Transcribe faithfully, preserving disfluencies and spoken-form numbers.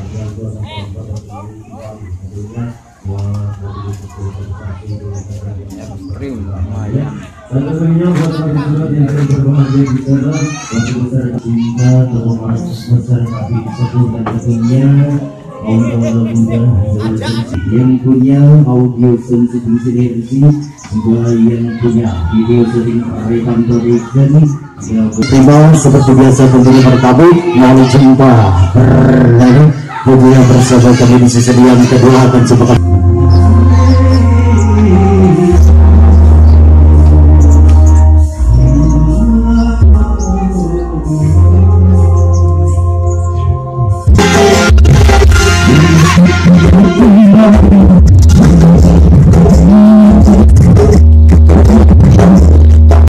lumayan. Tentunya buat sahabat yang berbahagia di sana, bagi besar cinta, termasuk besar tapi disebut dan tentunya Allah mudah yang punya audio sensitif sinergi juga yang punya video sering rekam production yang terima seperti biasa tentunya bertamu mohon jumpa berlari tentunya bersama kami di sesi yang kedua akan coba